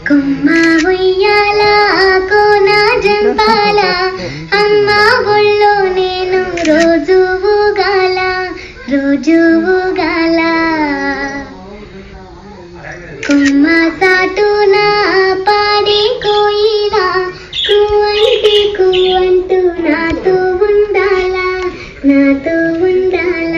కొమ్మ ఉయ్యాల కోన జంపాల అమ్మ ఒళ్ళో నేను రోజు ఊగాల రోజు ఊగాల కొమ్మ సాటున పాడి కోయిల కువంటూ నాతో ఉండాల నాతో ఉండాల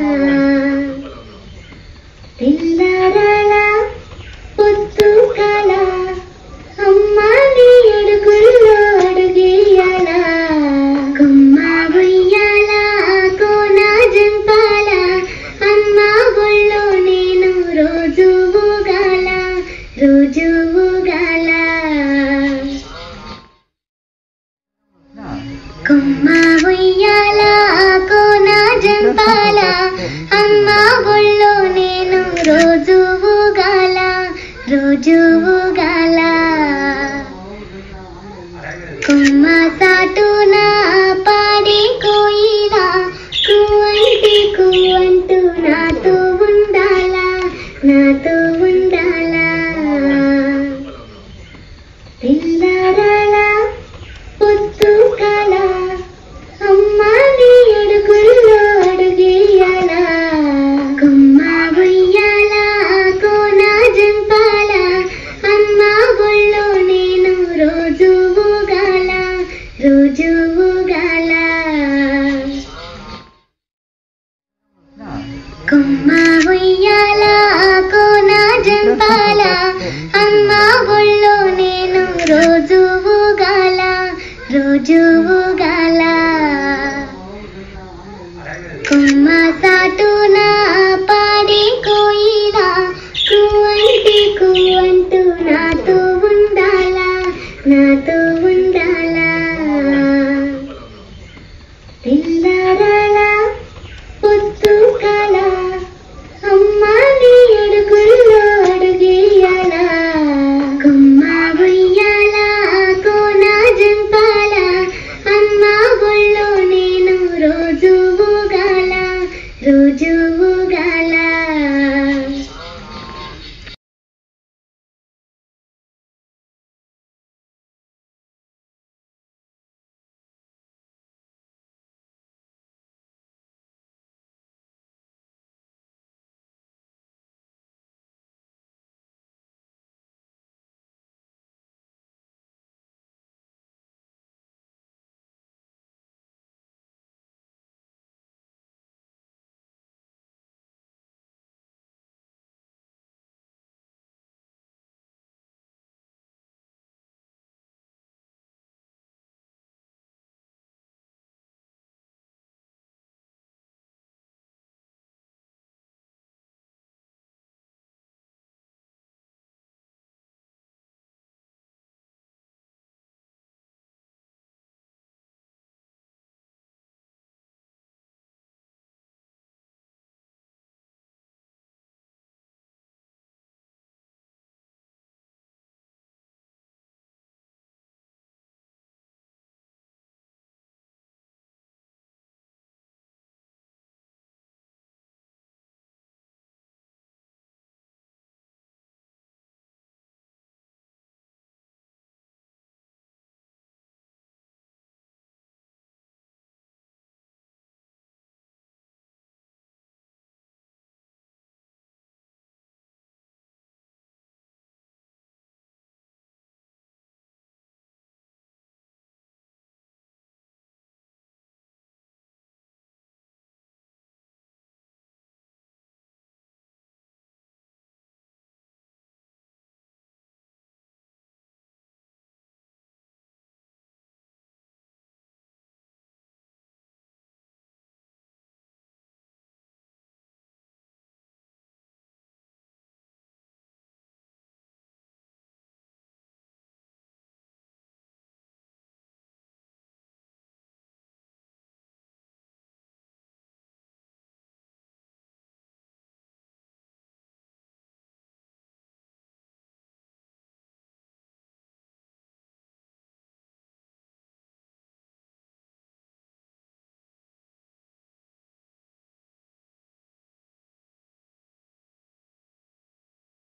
పిల్లరాల పొత్తు కల అమ్మ నీ అడుగుల్లో అడుగేయాల కొమ్మ ఉయ్యాల కోన జంపాల అమ్మ ఒళ్ళో నేను రోజు ఊగాల రోజు ఊగాల కొమ్మ ఉయ్యాల కోన జంపాల అమ్మ ఒళ్ళో నేను రోజు ఊగాల రోజు ఊగాల కొమ్మ సాటున పాడి కోయిల కువంటూ నాతో ఉండాల నాతో ఉండాల పిల్లరాల పొత్తు కల అమ్మ నీ అడుగుల్లో అడుగేయాల కొమ్మ ఉయ్యాల కోన జంపాల అమ్మ ఒళ్ళో నేను రోజు ఊగాల రోజు ఊగాల కొమ్మ ఉయ్యాల కోన జంపాల అమ్మ ఒళ్ళో నేను రోజు ఊగాల రోజు ఊగాల కొమ్మ సాటున పాడి కోయిల కువంటూ నాతో ఉండాల నాతో